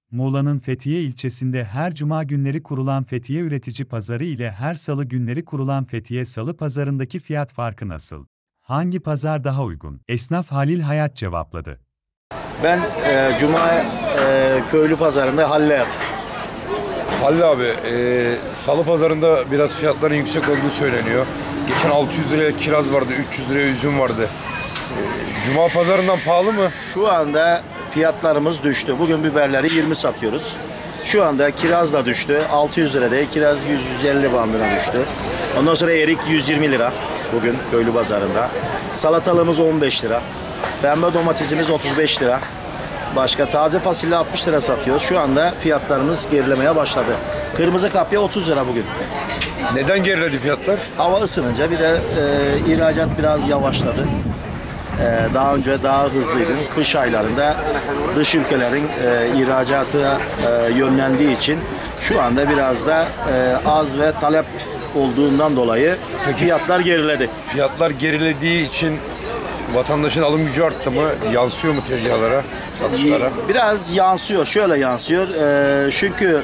Muğla'nın Fethiye ilçesinde her cuma günleri kurulan Fethiye Üretici Pazarı ile her salı günleri kurulan Fethiye Salı Pazarındaki fiyat farkı nasıl? Hangi pazar daha uygun? Esnaf Halil Hayat cevapladı. Ben Cuma köylü pazarında Hallayat. Halil abi, salı pazarında biraz fiyatların yüksek olduğu söyleniyor. Geçen 600 liraya kiraz vardı, 300 liraya üzüm vardı. Cuma pazarından pahalı mı? Şu anda fiyatlarımız düştü. Bugün biberleri 20 satıyoruz. Şu anda kiraz da düştü. 600 lira değil, kiraz 100-150 bandına düştü. Ondan sonra erik 120 lira bugün köylü pazarında. Salatalığımız 15 lira. Pembe domatesimiz 35 lira. Başka taze fasulye 60 lira satıyoruz. Şu anda fiyatlarımız gerilemeye başladı. Kırmızı kapya 30 lira bugün. Neden geriledi fiyatlar? Hava ısınınca bir de ihracat biraz yavaşladı. Daha önce daha hızlıydı. Kış aylarında dış ülkelerin ihracatı yönlendiği için şu anda biraz da az ve talep olduğundan dolayı fiyatlar geriledi. Fiyatlar gerilediği için vatandaşın alım gücü arttı mı? Yansıyor mu tezgahlara, satışlara? Biraz yansıyor. Şöyle yansıyor. Çünkü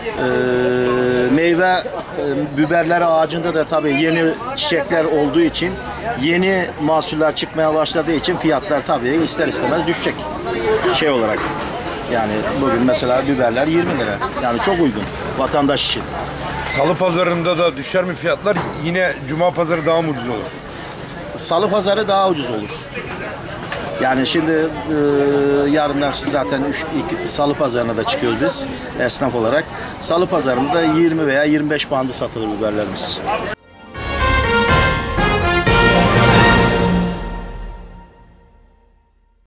meyve biberler ağacında da tabii yeni çiçekler olduğu için yeni mahsuller çıkmaya başladığı için fiyatlar tabii ister istemez düşecek şey olarak. Yani bugün mesela biberler 20 lira. Yani çok uygun vatandaş için. Salı pazarında da düşer mi fiyatlar? Yine cuma pazarı daha mı ucuz olur? Salı pazarı daha ucuz olur. Yani şimdi yarından zaten salı pazarına da çıkıyoruz biz esnaf olarak. Salı pazarında 20 veya 25 bandı satılır biberlerimiz.